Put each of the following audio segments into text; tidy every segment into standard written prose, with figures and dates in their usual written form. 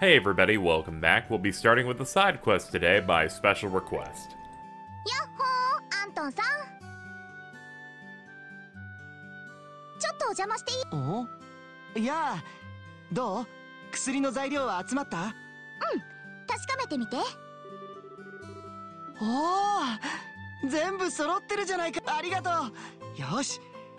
Hey everybody, welcome back. We'll be starting with a side quest today by special request. やっほー、アントンさん。ちょっとお邪魔していい？ お？いやあ、どう？薬の材料は集まった？ 確かめてみて。 おお、全部揃ってるじゃないか。ありがとう。よし。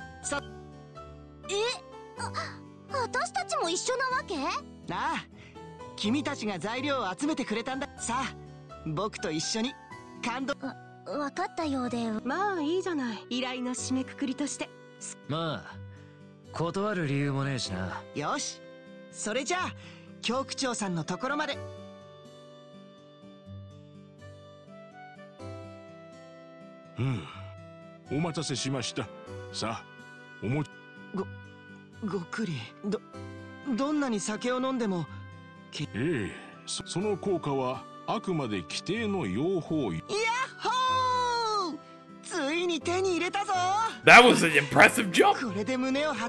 私たちも一緒なわけ？ なあ、君たちが材料を集めてくれたんだ。さあ、僕と一緒に感動。 わかったようで。 まあいいじゃない。依頼の締めくくりとして。 まあ断る理由もねえしな。 よし、それじゃあ教区長さんのところまで。 お待たせしました。さあ、 ごっくり。どんなに酒を飲んでも。 その効果はあくまで規定の用法。 やっほー！ついに手に入れたぞ。 That was an impressive jump! これで胸を張って。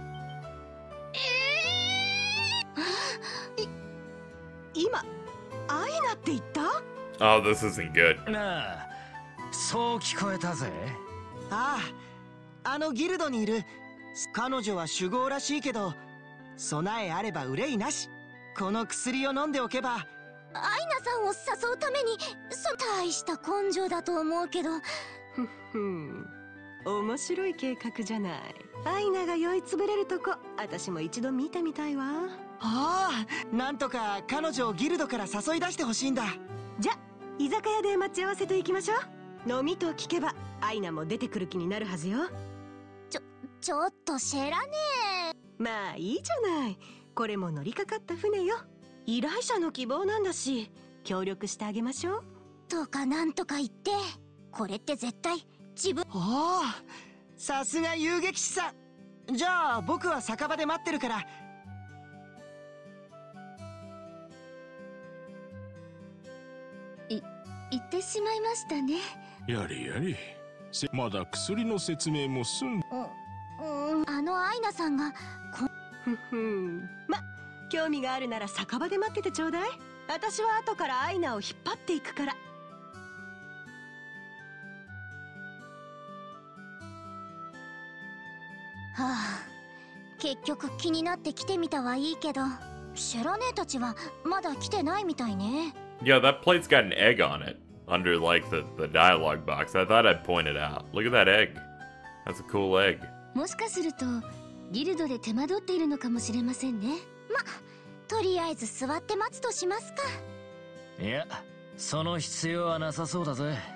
今アイナって言った？ Oh, this isn't good. なあ、そう聞こえたぜ。 ああ、あのギルドにいる。彼女は酒豪らしいけど、備えあれば憂いなし。この薬を飲んでおけば。 アイナさんを誘うために、大した根性だと思うけど。 面白い計画じゃない。アイナが酔いつぶれるとこ、私も一度見てみたいわ。 ああ、なんとか彼女をギルドから誘い出してほしいんだ。 じゃ、居酒屋で待ち合わせていきましょう。飲みと聞けばアイナも出てくる気になるはずよ。 ちょっとシェラねえ。まあいいじゃない。これも乗りかかった船よ。依頼者の希望なんだし、協力してあげましょう。 とかなんとか言って、これって絶対自分。 おお、さすが遊撃士さん。じゃあ僕は酒場で待ってるから。 言ってしまいましたね。 やれやれ。まだ薬の説明も済ん。 あのアイナさんがま、興味があるなら酒場で待っててちょうだい。私は後からアイナを引っ張っていくから。 はあ、結局気になって来てみたはいいけど、シェラ姉たちはまだ来てないみたいね。 Yeah, that plate's got an egg on it. Under, like, the dialogue box. I thought I'd point it out. Look at that egg. That's a cool egg. もしかすると、ギルドで手間取っているのかもしれませんね。とりあえず座って待つとしますか。 いや、その必要はなさそうだぜ。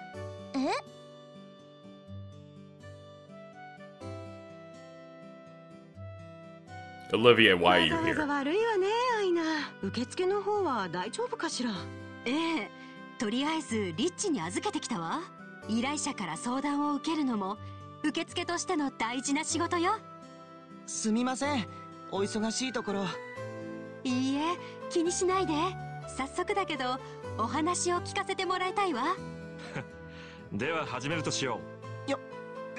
Olivia, why are わ you ざわざ here? 悪いわね、アイナ。受付の方は大丈夫かしら。 ええ、とりあえずリッチに預けてきたわ。依頼者から相談を受けるのも受付としての大事な仕事よ。 すみません、お忙しいところ。 いいえ、気にしないで。早速だけどお話を聞かせてもらいたいわ。 では始めるとしよいや。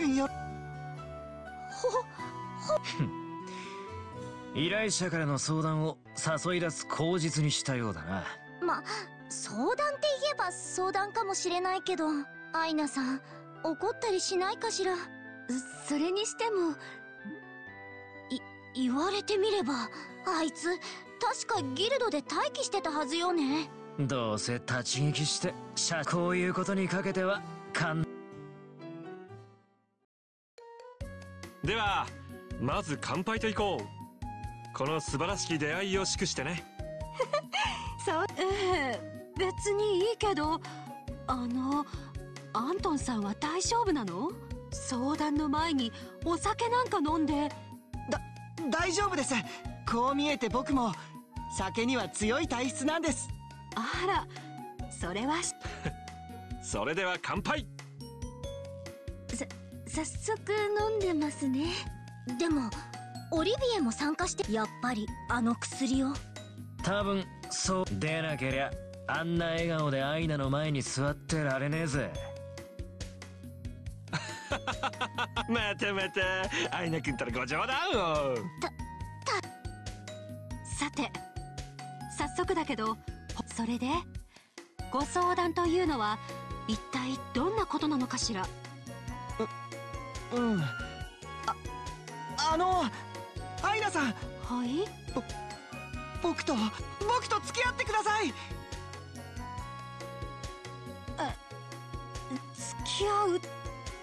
依頼者からの相談を誘い出す口実にしたようだな。 相談って言えば相談かもしれないけど、アイナさん怒ったりしないかしら。それにしても言われてみれば、あいつ確かギルドで待機してたはずよね。 どうせ立ち聞きしてこういうことにかけてはう。ではまず乾杯といこう。この素晴らしき出会いを祝してね。 そう、別にいいけど、アントンさんは大丈夫なの？相談の前にお酒なんか飲んで。 大丈夫です。こう見えて僕も酒には強い体質なんです。 あら、それはそれでは乾杯。 早速飲んでますね。でもオリビエも参加して、やっぱりあの薬を。 多分そうでなけりゃあんな笑顔でアイナの前に座ってられねえぜ。 またまたアイナ君たらご冗談を。 さて、 早速だけど、それでご相談というのは一体どんなことなのかしら。 アイナさん、 はい。 僕と付き合ってください。 付き合うって。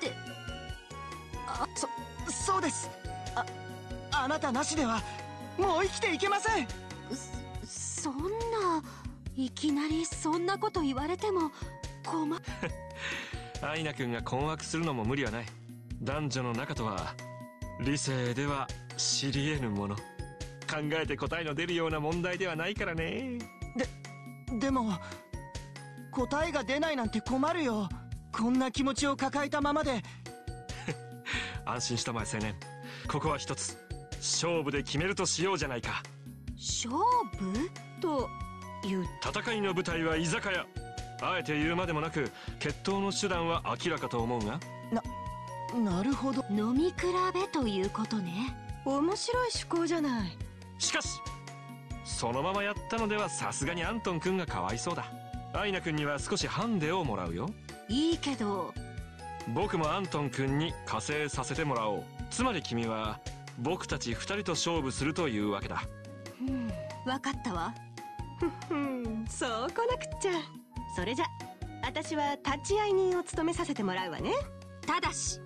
そうです。あなたなしではもう生きていけません。 そんな、いきなりそんなこと言われても困アイナ君が困惑するのも無理はない。男女の仲とは理性では知り得ぬもの。考えて答えの出るような問題ではないからね。 でも答えが出ないなんて困るよ。こんな気持ちを抱えたままで。 安心したまえ青年。ここは一つ勝負で決めるとしようじゃないか。 勝負という。 戦いの舞台は居酒屋。あえて言うまでもなく決闘の手段は明らかと思うが。 なるほど。 飲み比べということね。 面白い趣向じゃない。 しかしそのままやったのではさすがにアントン君がかわいそうだ。アイナ君には少しハンデをもらうよ。 いいけど僕もアントン君に加勢させてもらおう。つまり君は僕たち2人と勝負するというわけだ。 分かったわ。 そうこなくっちゃ。それじゃ私は立ち会い人を務めさせてもらうわね。 ただし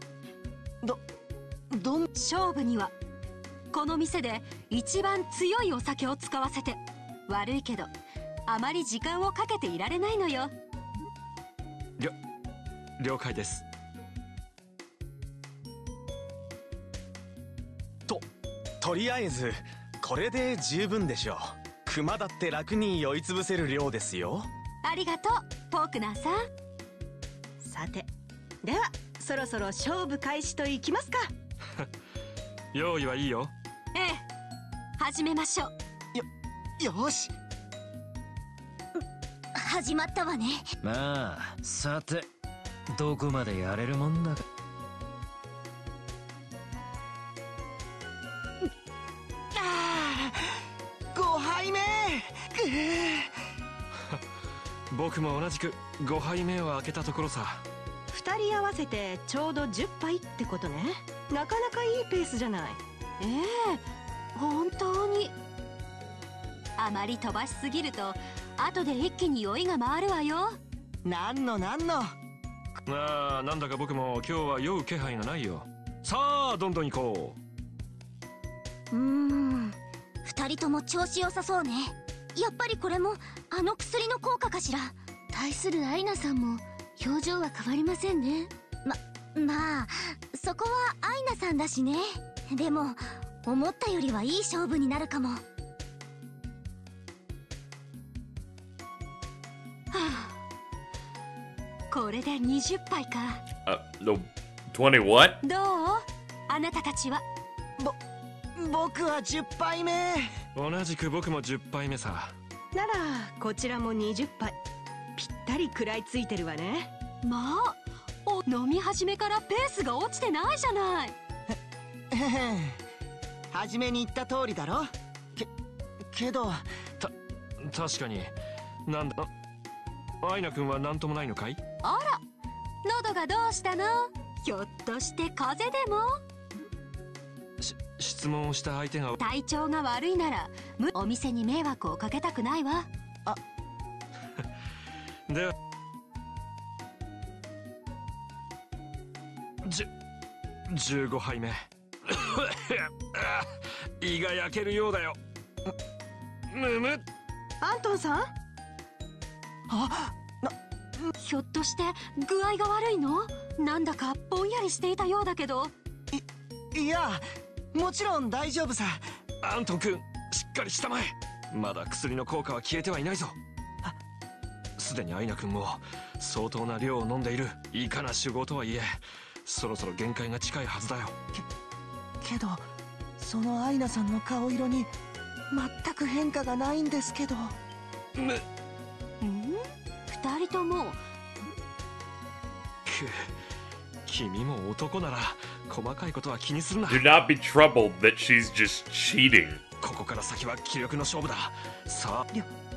どん勝負にはこの店で一番強いお酒を使わせて。悪いけどあまり時間をかけていられないのよ。 了解です。 とりあえずこれで十分でしょう。熊だって楽に酔いつぶせる量ですよ。 ありがとうフォークナーさん。 さてではそろそろ勝負開始といきますか。 用意はいいよ。 ええ、始めましょう。 よし、 始まったわね。 まあさてどこまでやれるもんだか。 5杯目。 僕も同じく5杯目を開けたところさ。 2人合わせてちょうど10杯ってことね。なかなかいいペースじゃない。 本当に。あまり飛ばしすぎると後で一気に酔いが回るわよ。 なんのなんだか僕も今日は酔う気配がないよ。さあどんどん行こ 2人とも調子良さそうね。やっぱりこれもあの薬の効果かしら。対するアイナさんも表情は変わりませんね。まあそこはアイナさんだしね。でも思ったよりはいい勝負になるかも。 これで20杯か。 No, 20 what? どうあなたたちは。 僕は10杯目。 同じく僕も10杯目さ。 ならこちらも20杯。ぴったり食らいついてるわね。 まあ飲み始めからペースが落ちてないじゃない。 初めに言った通りだろ。けど確かに。なんだアイナ君は何ともないのかい。 あら、喉がどうしたの。ひょっとして風邪でも。 質問をした相手が体調が悪いならお店に迷惑をかけたくないわ。 では15杯目。胃が焼けるようだよ。 アントンさん。 ひょっとして具合が悪いの。なんだかぼんやりしていたようだけど。 いやもちろん大丈夫さ。 アントン君しっかりしたまえ。まだ薬の効果は消えてはいないぞ。すでにアイナ君も相当な量を飲んでいる。いかな酒豪とはいえそろそろ限界が近いはずだよ。 けどそのアイナさんの顔色に全く変化がないんですけど。 2人とも。 君も男なら細かいことは気にするな。 Do not be troubled that she's just cheating. ここから先は気力の勝負だ。さあ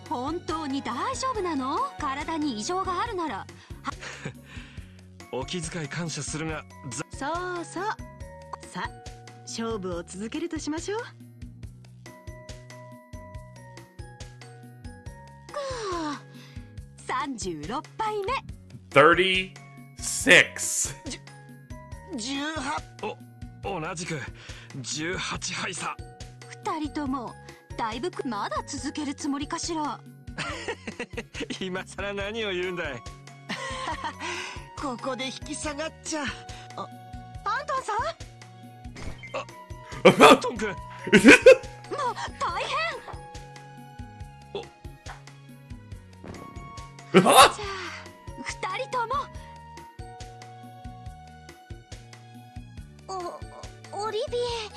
本当に大丈夫なの？体に異常があるなら。 お気遣い感謝するが、 そうそう。さあ勝負を続けるとしましょう。 36杯目。 36. 18。 同じく18杯さ。 2人ともだいぶまだ続けるつもりかしら。 今さら何を言うんだい。 ここで引き下がっちゃ。 アントンさん、 アントン君。 もう大変。じゃあ2人とも。 オリビ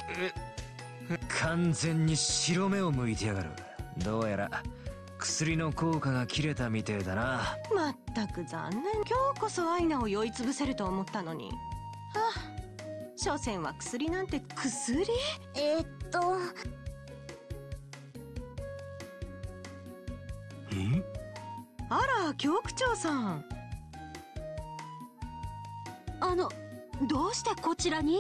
完全に白目を向いてやがる。どうやら薬の効果が切れたみてえだな。 まったく残念。今日こそアイナを酔いつぶせると思ったのに。はあ、所詮は薬なんて。薬？あら、教区長さん。 どうしてこちらに？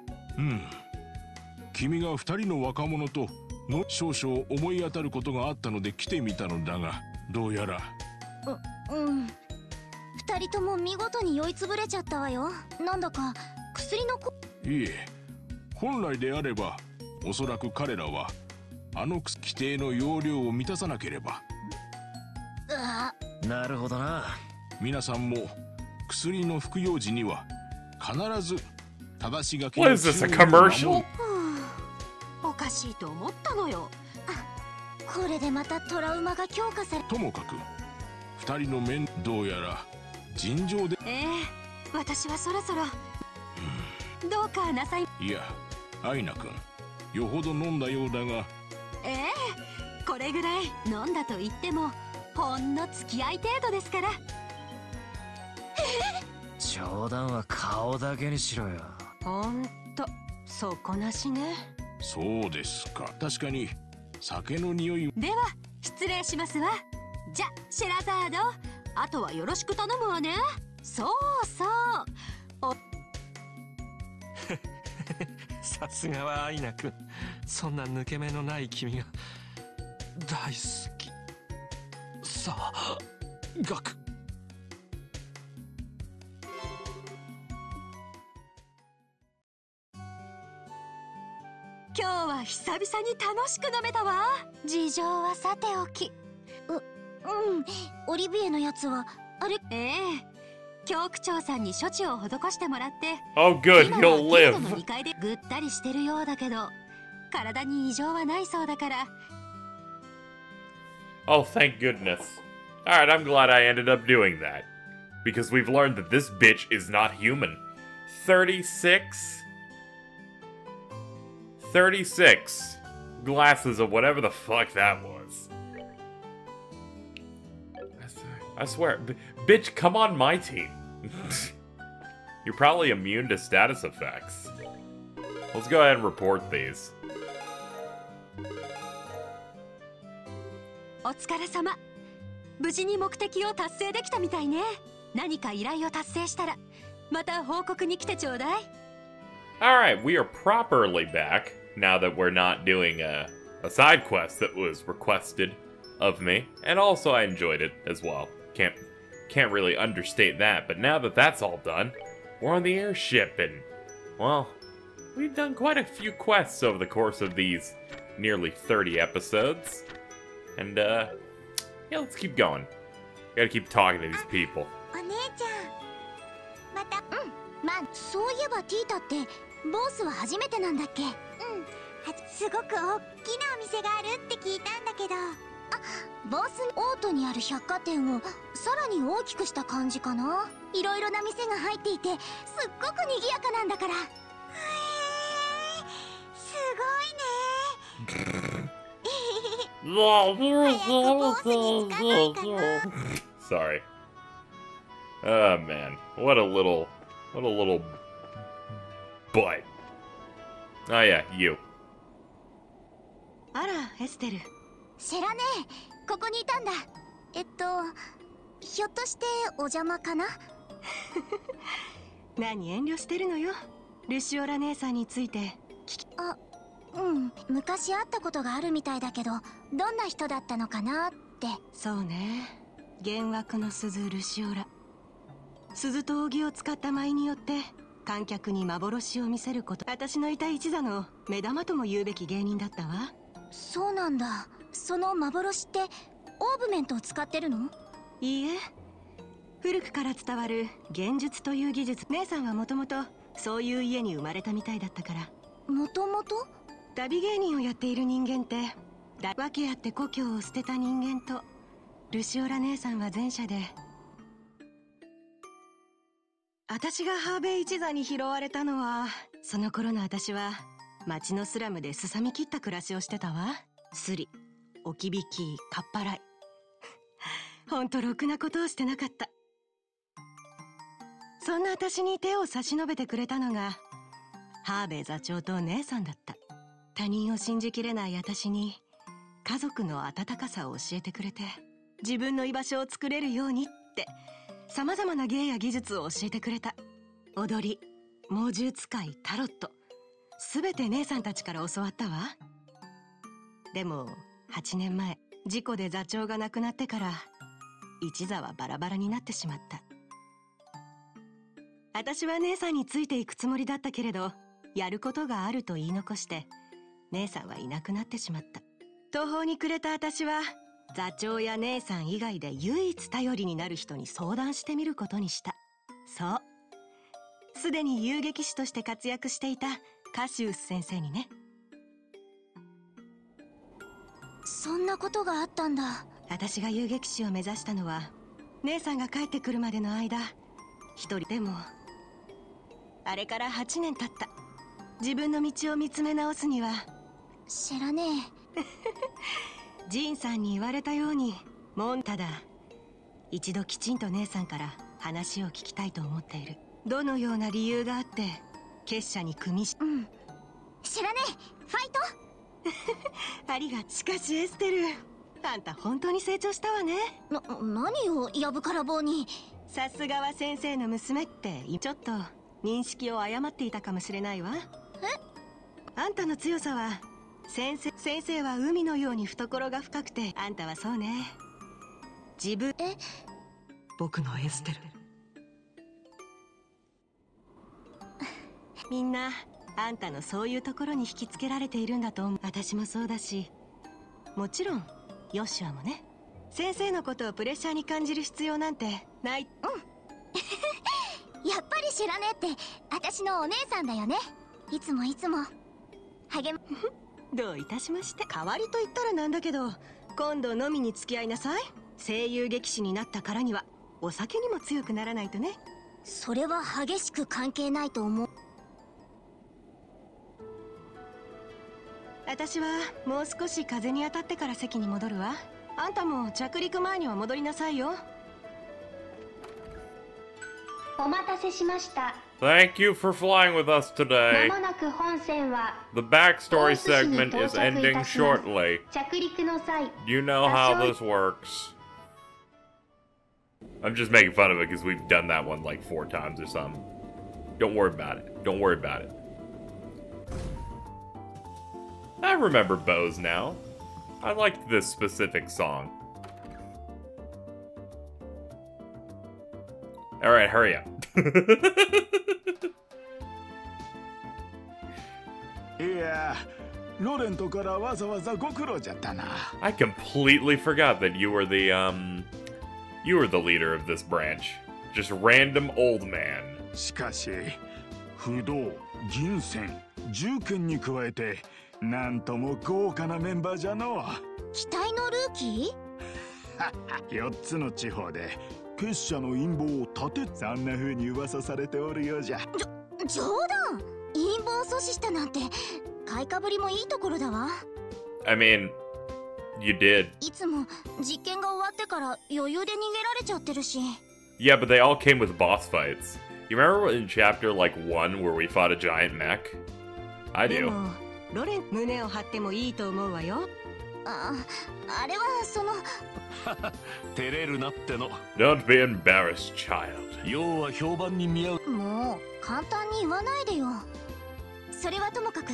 君が2人の若者との少々思い当たることがあったので来てみたのだが、どうやら。 2人とも見事に酔いつぶれちゃったわよ。なんだか薬のいえ、本来であればおそらく彼らは規定の容量を満たさなければ。 なるほどな。 皆さんも薬の服用時には必ず正し書き What is this, a commercial? おかしいと思ったのよ。 これでまたトラウマが強化され。 ともかく2人の面、どうやら尋常で。 私はそろそろどうかなさい。 いや、アイナ君、よほど飲んだようだが。 これぐらい飲んだと言ってもほんの付き合い程度ですから。 冗談は顔だけにしろよ。 ほんと底なしね。 そうですか。確かに酒の匂い。 では失礼しますわ。じゃシェラザード、あとはよろしく頼むわね。そうそう。 さすがはアイナ君。そんな抜け目のない君が大好き。さあ、ガク。 今日は久々に楽しく飲めたわ。 事情はさておき。オリビエのやつはあれ。 教区長さんに処置を施してもらって、 Oh good, 今 he'll はテント live. の2階でぐったりしてるようだけど体に異常はないそうだから。 Oh, thank goodness. Alright, I'm glad I ended up doing that. Because we've learned that this bitch is not human. 36 glasses of whatever the fuck that was. I swear, bitch, come on my team. You're probably immune to status effects. Let's go ahead and report these. お疲れ様。無事に目的を達成できたみたいね。何か依頼を達成したらまた報告に来てちょうだい。 Alright, we are properly back now that we're not doing a side quest that was requested of me. And also I enjoyed it as well. Can't really understate that, but now that that's all done, we're on the airship and, well, we've done quite a few quests over the course of these nearly 30 episodes. And, yeah, let's keep going. Gotta keep talking to these people. お姉ちゃんまた。そういえばティータってボースは初めてなんだっけ？すごく大きなお店があるって聞いたんだけど。ボースオートにある百貨店をさらに大きくした感じかな。いろいろな店が入っていてすっごく賑やかなんだから。すごいね。 Sorry. Oh man, what a little butt. Oh yeah, you. あらエステル、 シェラね、ここにいたんだ。ひょっとしてお邪魔かな？ 何遠慮してるのよ。ルシオラ姉さんについてあ、うん、昔会ったことがあるみたいだけど、どんな人だったのかなって。 そうね、幻惑の鈴ルシオラ。鈴と扇を使った舞によって観客に幻を見せること。私のいた一座の目玉とも言うべき芸人だったわ。 そうなんだ。その幻ってオーブメントを使ってるの？ いいえ、古くから伝わる幻術という技術。姉さんはもともとそういう家に生まれたみたいだったから。 もともと？ 旅芸人をやっている人間って訳あって故郷を捨てた人間と、ルシオラ姉さんは前者で、私がハーベイ一座に拾われたのは、その頃の私は町のスラムですさみきった暮らしをしてたわ。スリ、置き引き、かっぱらい。ほんとろくなことをしてなかった。そんな私に手を差し伸べてくれたのがハーベイ座長と姉さんだった。他人を信じきれない私に家族の温かさを教えてくれて、自分の居場所を作れるようにって様々な芸や技術を教えてくれた。踊り、猛獣使い、タロット、すべて姉さんたちから教わったわ。でも8年前、事故で座長が亡くなってから一座はバラバラになってしまった。私は姉さんについていくつもりだったけれど、やることがあると言い残して姉さんはいなくなってしまった。途方に暮れた私は座長や姉さん以外で唯一頼りになる人に相談してみることにした。そう、すでに遊撃士として活躍していたカシウス先生にね。 そんなことがあったんだ。 私が遊撃士を目指したのは姉さんが帰ってくるまでの間一人でも。あれから8年経った。自分の道を見つめ直すには。 シェラねジンさんに言われたようにただ一度きちんと姉さんから話を聞きたいと思っている。どのような理由があって結社に組みし、 うん、シェラね、ファイトありが。しかしエステル、あんた本当に成長したわね。 何をやぶから棒に。 さすがは先生の娘って。ちょっと認識を誤っていたかもしれないわ。あんたの強さは先生は海のように懐が深くて、あんたはそうね。自分僕のエステルみんなあんたのそういうところに引きつけられているんだと思う。私もそうだし、もちろんヨシュアもね。先生のことをプレッシャーに感じる必要なんてない。 やっぱりシェラねって私のお姉さんだよね。いつも励むどういたしまして。代わりと言ったらなんだけど、今度飲みに付き合いなさい。声優劇士になったからにはお酒にも強くならないとね。 それは激しく関係ないと思う。 私はもう少し風に当たってから席に戻るわ。あんたも着陸前には戻りなさいよ。 お待たせしました。 Thank you for flying with us today. まもなく本線は The backstory segment is ending shortly. 着陸の際、 You know how this works. I'm just making fun of it because we've done that one like 4 times or something. Don't worry about it. Don't worry about it. I remember Bose now. I liked this specific song. Alright, hurry up. いや、ロレントからわざわざご苦労じゃったな。 I completely forgot that you were the leader of this branch. Just random old man. しかし、不動、銀線、銃剣に加えて、なんとも豪華なメンバーじゃのう。 期待のルーキー4つの地方で結社の陰謀を立て、そんな風に噂されておるようじゃ。 冗談。陰謀を阻止したなんて買いかぶりもいいところだわ。 I mean, you did. いつも実験が終わってから余裕で逃げられちゃってるし。 Yeah, but they all came with boss fights. You remember in chapter like 1 where we fought a giant mech? I do. でもロレン胸を張ってもいいと思うわよ。 あれはその照れるなっての。 Don't be embarrassed, child. 要は評判に見合う。 もう簡単に言わないでよ。それはともかく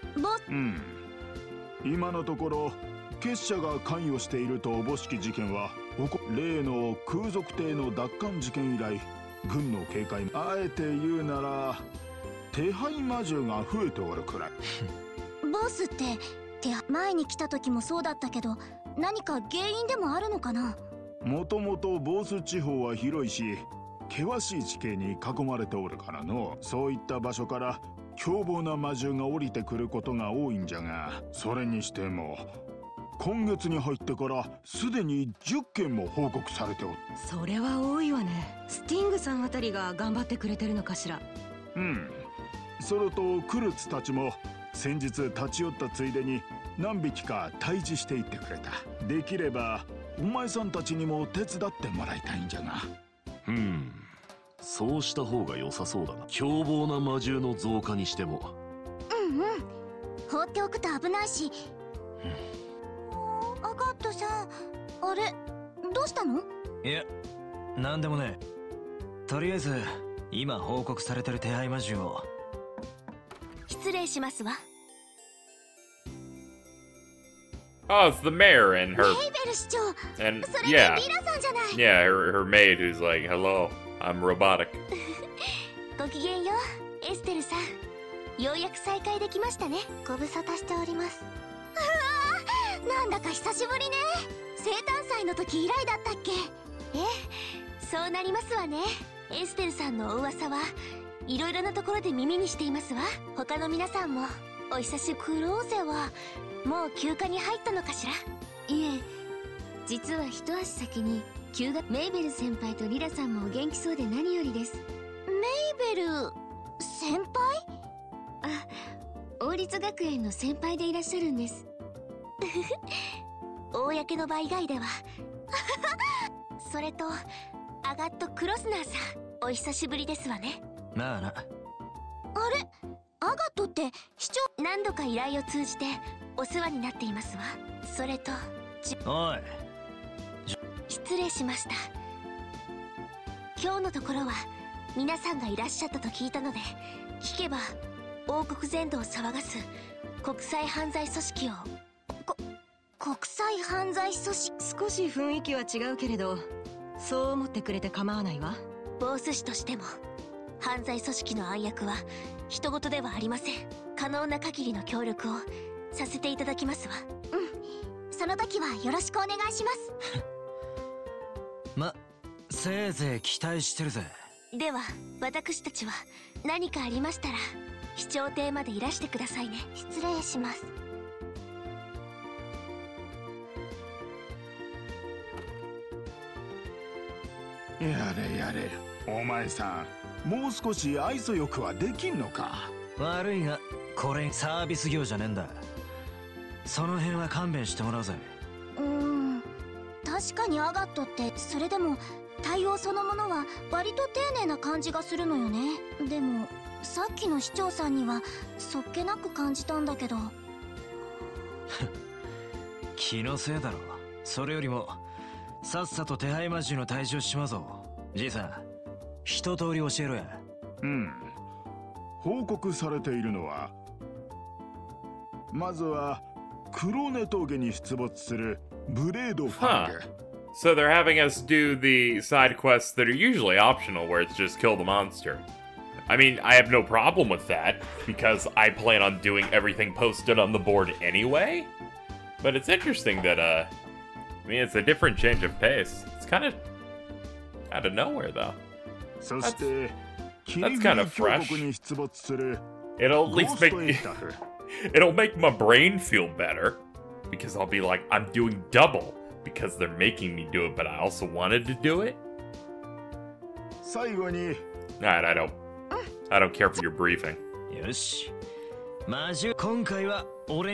今のところ結社が関与しているとおぼしき事件は例の空賊艇の奪還事件以来軍の警戒、あえて言うなら手配魔獣が増えておるくらい。 ボスって前に来た時もそうだったけど、何か原因でもあるのかな。 もともとボース地方は広いし険しい地形に囲まれておるからの、そういった場所から凶暴な魔獣が降りてくることが多いんじゃが、それにしても今月に入ってからすでに10件も報告されておる。 それは多いわね。スティングさんあたりが頑張ってくれてるのかしら。 それとクルツたちも先日立ち寄ったついでに何匹か退治していってくれた。できればお前さんたちにも手伝ってもらいたいんじゃが。 そうした方が良さそうだな。凶暴な魔獣の増加にしても。 放っておくと危ないし。アガットさん、あれどうしたの？ いや、なんでもね。とりあえず今報告されてる手配魔獣を。 失礼しますわ。 Oh, it's the mayor and her. メイベル市長。 And それ yeah, リラさんじゃない。 yeah, her maid who's like, "Hello, I'm robotic." ごきげんよう、エステルさん。ようやく再会できましたね。ご無沙汰しております。なんだか久しぶりね。生誕祭の時以来だったっけ？そうなりますわね。エステルさんのお噂はいろいろなところで耳にしていますわ。他の皆さんもお久しぶり。クローゼはもう休暇に入ったのかしら？ いえ、実は一足先に休学。メイベル先輩とリラさんもお元気そうで何よりです。 メイベル先輩？ 王立学園の先輩でいらっしゃるんです。 公の場以外では。それとアガット・クロスナーさん、お久しぶりですわね。 まあな。 あれ、アガットって市長。何度か依頼を通じてお世話になっていますわ。それとおい、 失礼しました。今日のところは皆さんがいらっしゃったと聞いたので、聞けば王国全土を騒がす国際犯罪組織を。国際犯罪組織。 少し雰囲気は違うけれど、そう思ってくれて構わないわ。 ボース氏としても犯罪組織の暗躍は人事ではありません。可能な限りの協力をさせていただきますわ。その時はよろしくお願いします。 ま、せいぜい期待してるぜ。 では私たちは何かありましたら市長邸までいらしてくださいね。失礼します。 やれやれ、お前さんもう少し愛想よくはできんのか。 悪いがこれサービス業じゃねえんだ。その辺は勘弁してもらうぜ。 確かにアガットってそれでも対応そのものは割と丁寧な感じがするのよね。でもさっきの市長さんにはそっけなく感じたんだけど。 気のせいだろ。それよりもさっさと手配魔獣の退治をしまぞ。じいさん、一通り教えろや。 報告されているのは、まずはクローネ峠に出没するブレードファング。 So they're having us do the side quests that are usually optional, where it's just kill the monster. I mean, I have no problem with that, because I plan on doing everything posted on the board anyway. But it's interesting that, I mean, it's a different change of pace. It's kind of out of nowhere, though. That's kind of fresh. It'll at least it'll make my brain feel better, because I'll be like, I'm doing double, because they're making me do it, but I also wanted to do it. Alright, I don't care for your briefing. よし。魔獣、今回は俺。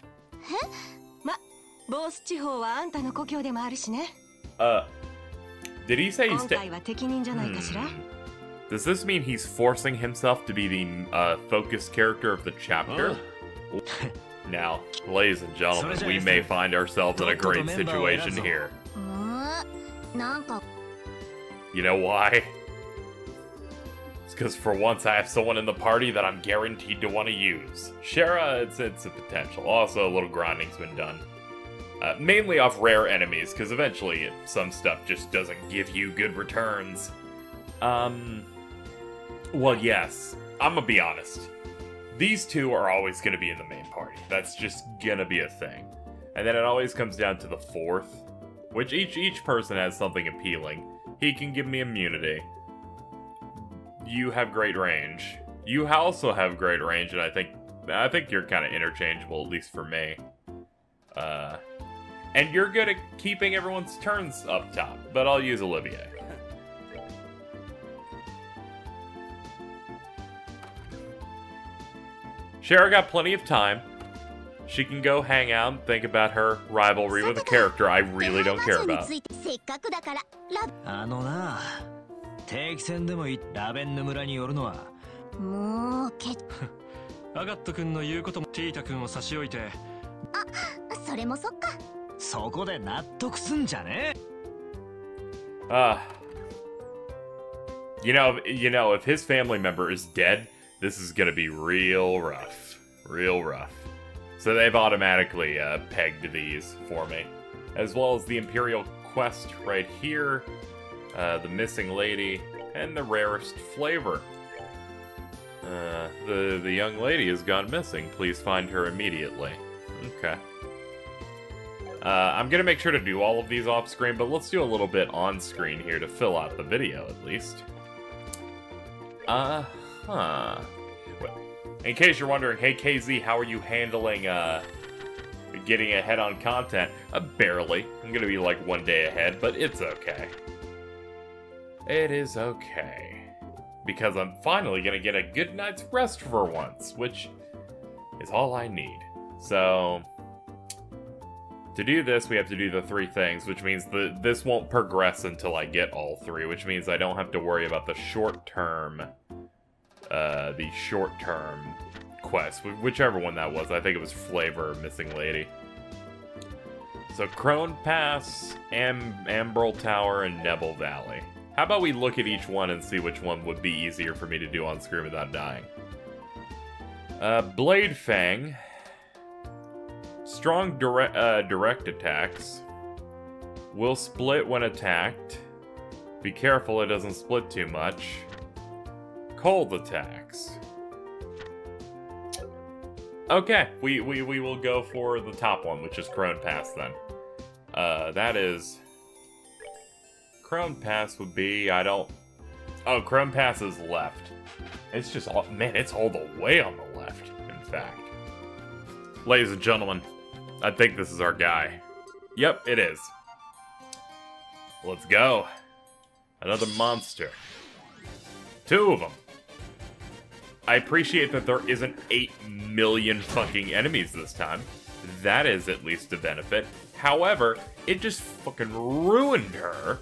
ボース地方はあんたの故郷でもあるしね。 Did he say he's 今回は適任じゃないかしら。 Does this mean he's forcing himself to be the focus character of the chapter? Now, ladies and gentlemen, we may find ourselves in a great situation here. You know why? It's because for once I have someone in the party that I'm guaranteed to want to use. Shara, it's a potential. Also, a little grinding's been done. Mainly off rare enemies, because eventually some stuff just doesn't give you good returns. Well, yes. I'm gonna be honest. These two are always gonna be in the main party. That's just gonna be a thing. And then it always comes down to the fourth, which each person has something appealing. He can give me immunity. You have great range. You also have great range, and I think you're kind of interchangeable, at least for me. And you're good at keeping everyone's turns up top, but I'll use Olivier. Shara got plenty of time. She can go hang out and think about her rivalry with a character I really don't care about. あのな、定期戦でもラベンヌ村に寄るのはもうアガット君の言うこともティータ君を差し置いて、 あ、それもそっか。 そこで納得すんじゃね。 You know, if his family member is dead, this is gonna be real rough. Real rough. So they've automatically pegged these for me. As well as the Imperial Quest right here, the Missing Lady, and the rarest flavor. The young lady has gone missing. Please find her immediately. Okay. I'm gonna make sure to do all of these off screen, but let's do a little bit on screen here to fill out the video at least. In case you're wondering, hey KZ, how are you handling getting ahead on content? Barely. I'm gonna be like one day ahead, but it's okay. It is okay. Because I'm finally gonna get a good night's rest for once, which is all I need. So, to do this, we have to do the three things, which means this won't progress until I get all three, which means I don't have to worry about the short-term quest, whichever one that was. I think it was Flavor or Missing Lady. So Crone Pass, Ambrel Tower, and Nebel Valley. How about we look at each one and see which one would be easier for me to do on screen without dying? Blade Fang. Strong direct attacks. Will split when attacked. Be careful it doesn't split too much. Cold attacks. Okay, we will go for the top one, which is Crone Pass then. That is... Crone Pass would be, Oh, Crone Pass is left. It's just, man, it's all the way on the left, in fact. Ladies and gentlemen, I think this is our guy. Yep, it is. Let's go. Another monster. Two of them. I appreciate that there isn't 8 million fucking enemies this time. That is at least a benefit. However, it just fucking ruined her.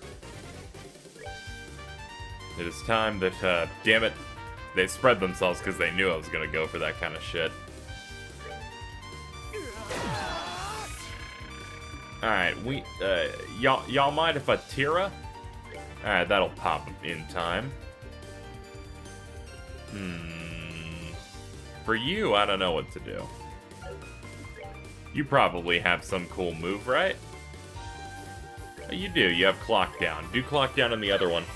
It is time that, damn it, they spread themselves because they knew I was gonna go for that kind of shit. Alright, y'all mind if I Tira? Alright, that'll pop in time. For you, I don't know what to do. You probably have some cool move, right? You do, you have Clock Down. Do Clock Down on the other one.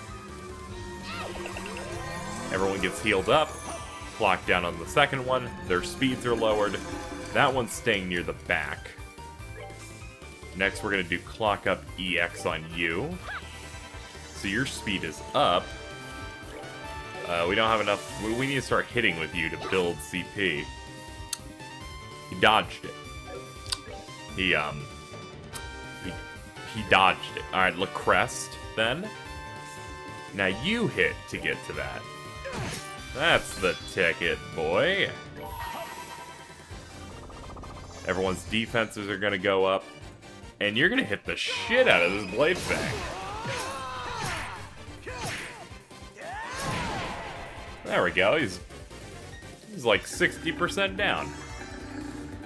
Everyone gets healed up. Clock Down on the second one. Their speeds are lowered. That one's staying near the back. Next, we're going to do Clock Up EX on you. So your speed is up. We don't have enough... We need to start hitting with you to build CP. He dodged it. He dodged it. Alright, Lacrest, then. Now you hit to get to that. That's the ticket, boy. Everyone's defenses are going to go up. And you're going to hit the shit out of this Blade Fang. There we go. He's like 60% down.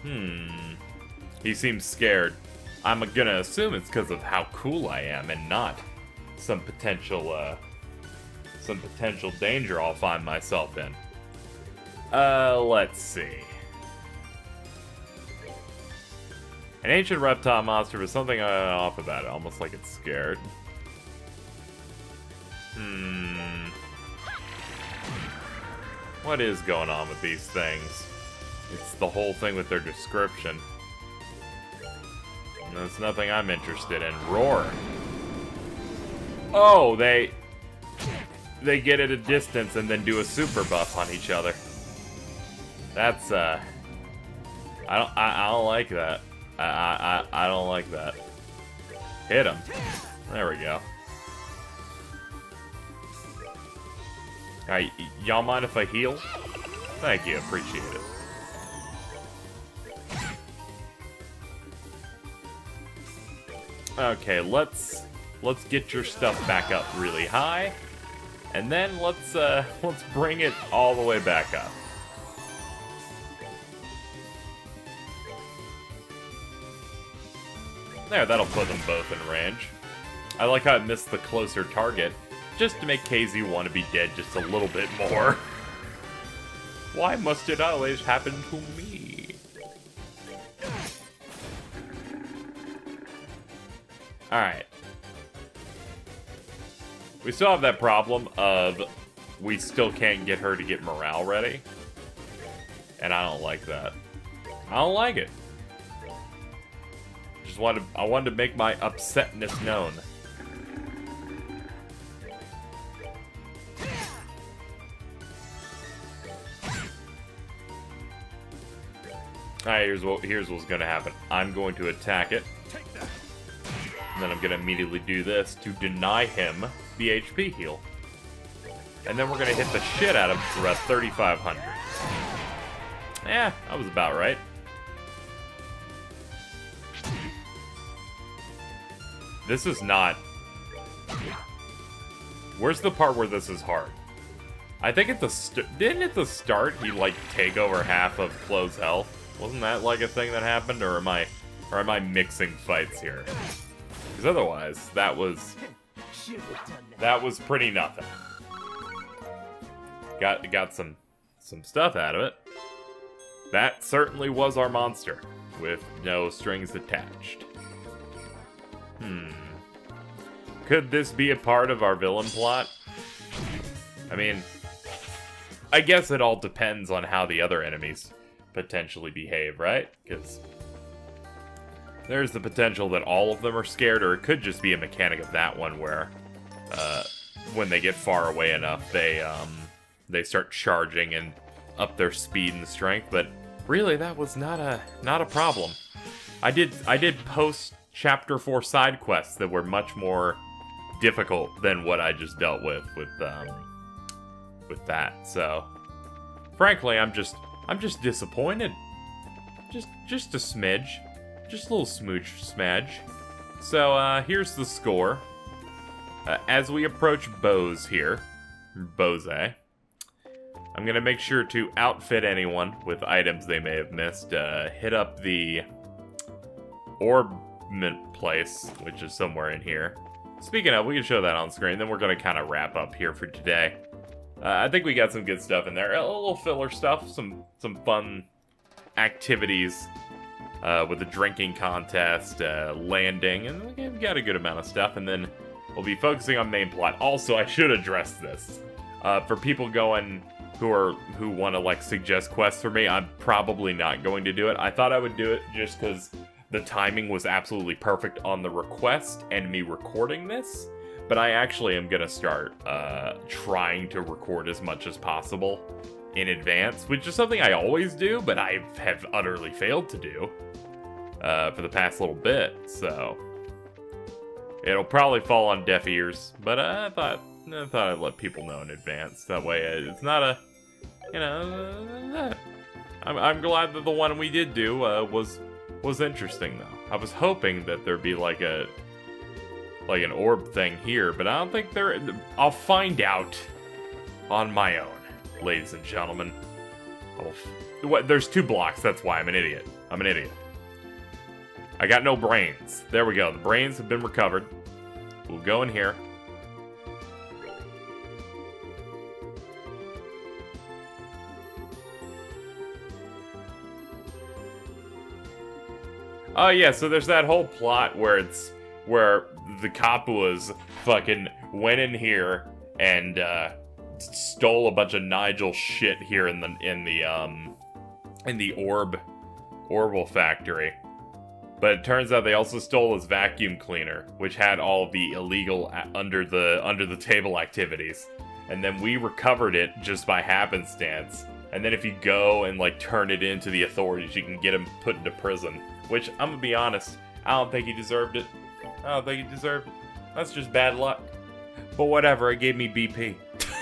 He seems scared. I'm gonna assume it's because of how cool I am and not some potential danger I'll find myself in. Let's see. An ancient reptile monster with something off about it, almost like it's scared. What is going on with these things? It's the whole thing with their description. And that's nothing I'm interested in. Roar. Oh, they get at a distance and then do a super buff on each other. That's I don't like that. I don't like that. Hit him. There we go. Alright, y'all mind if I heal? Thank you, appreciate it. Okay, let's get your stuff back up really high, and then let's bring it all the way back up. There, that'll put them both in range. I like how it missed the closer target, just to make KZ want to be dead just a little bit more. Why must it always happen to me? Alright. We still have that problem of we still can't get her to get morale ready. And I don't like that. I don't like it. I wanted to make my upsetness known. Alright, here's what's gonna happen. I'm going to attack it. And then I'm gonna immediately do this to deny him the HP heal. And then we're gonna hit the shit out of him for about 3,500. Yeah, that was about right. This is not... Where's the part where this is hard? I think at the didn't at the start he like take over half of Chloe's health? Wasn't that like a thing that happened, or am I mixing fights here? Because otherwise, that was pretty nothing. Got some stuff out of it. That certainly was our monster, with no strings attached. Could this be a part of our villain plot? I mean, I guess it all depends on how the other enemies potentially behave, right? Because there's the potential that all of them are scared, or it could just be a mechanic of that one where when they get far away enough, they start charging and up their speed and strength. But really, that was not a problem. I did post Chapter 4 side quests that were much more difficult than what I just dealt with that. So, frankly, I'm just disappointed. Just a smidge. Just a little smidge. So, here's the score. As we approach Bose here, Bose, I'm gonna make sure to outfit anyone with items they may have missed. Hit up the orbment place, which is somewhere in here. Speaking of, we can show that on screen, then we're gonna kind of wrap up here for today. I think we got some good stuff in there. A little filler stuff, some fun activities with the drinking contest, landing, and we got a good amount of stuff. And then we'll be focusing on main plot. Also, I should address this for people going who want to like suggest quests for me. I'm probably not going to do it. I thought I would do it just because the timing was absolutely perfect on the request and me recording this. But I actually am going to start trying to record as much as possible in advance, which is something I always do, but I have utterly failed to do for the past little bit. So it'll probably fall on deaf ears, but I thought I'd let people know in advance. That way it's not a, you know, I'm glad that the one we did do was interesting, though. I was hoping that there'd be like an orb thing here, but I don't think there... I'll find out on my own, ladies and gentlemen. There's 2 blocks, that's why I'm an idiot. I'm an idiot. I got no brains. There we go. The brains have been recovered. We'll go in here. Oh yeah, so there's that whole plot where the Capuas fucking went in here and stole a bunch of Nigel shit here in the Orbital factory. But it turns out they also stole his vacuum cleaner, which had all of the illegal under the table activities. And then we recovered it just by happenstance. And then if you go and like turn it into the authorities, you can get him put into prison. Which, I'm gonna be honest, I don't think he deserved it. I don't think he deserved it. That's just bad luck. But whatever, it gave me BP.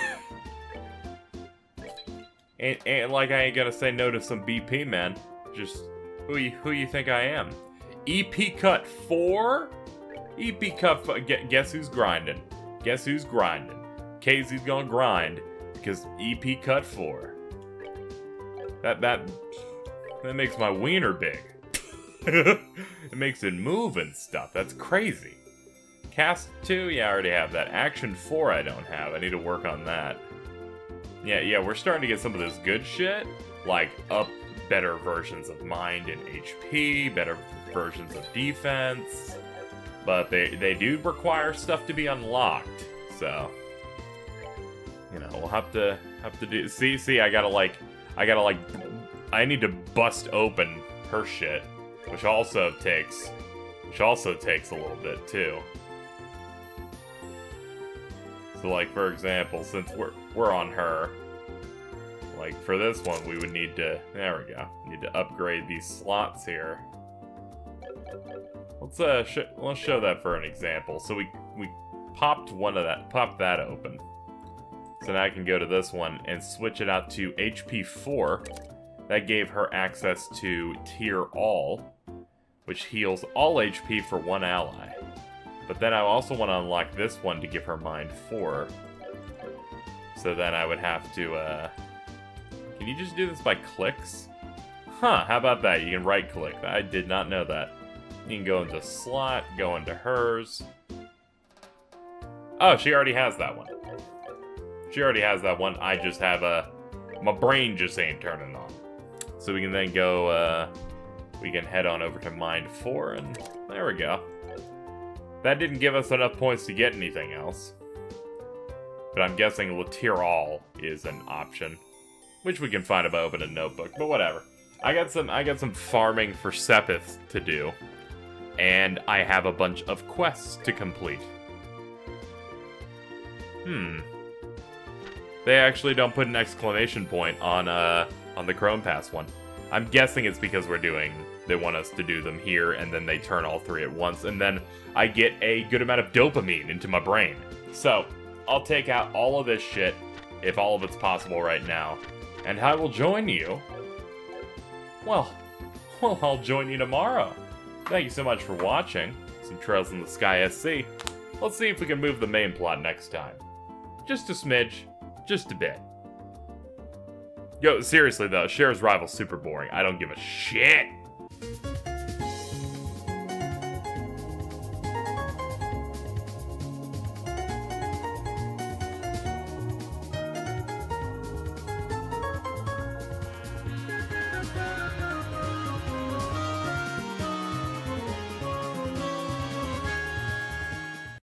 and like I ain't gonna say no to some BP, man. Just, who you think I am? EP Cut 4? EP Cut 4, guess who's grinding? Guess who's grinding? KZ's gonna grind, because EP Cut 4. That makes my wiener big. It makes it move and stuff. That's crazy. Cast 2, yeah, I already have that. Action 4 I don't have. I need to work on that. Yeah, we're starting to get some of this good shit. Like, better versions of mind and HP, better versions of defense. But they do require stuff to be unlocked. So, you know, we'll have to do... See, I need to bust open her shit. Which also takes a little bit too. So like for example, since we're on her, like for this one we would need to, there we go, need to upgrade these slots here. Let's show that for an example. So we popped that open. So now I can go to this one and switch it out to HP 4. That gave her access to Tier All, which heals all HP for one ally. But then I also want to unlock this one to give her Mind 4. So then I would have to, can you just do this by clicks? Huh, how about that? You can right-click. I did not know that. You can go into slot, go into hers. Oh, she already has that one. She already has that one. I just have my brain just ain't turning on. So we can then go, we can head on over to Mind 4, and there we go. That didn't give us enough points to get anything else. But I'm guessing Tier All is an option. Which we can find if I open a notebook, but whatever. I got some farming for Sepith to do. And I have a bunch of quests to complete. They actually don't put an exclamation point on the Chrome Pass one. I'm guessing it's because they want us to do them here, and then they turn all three at once, and then I get a good amount of dopamine into my brain. So, I'll take out all of this shit, if all of it's possible right now, and I will join you. Well, I'll join you tomorrow. Thank you so much for watching some Trails in the Sky SC. Let's see if we can move the main plot next time. Just a smidge. Just a bit. Yo, seriously though, Cher's Rival's super boring. I don't give a shit.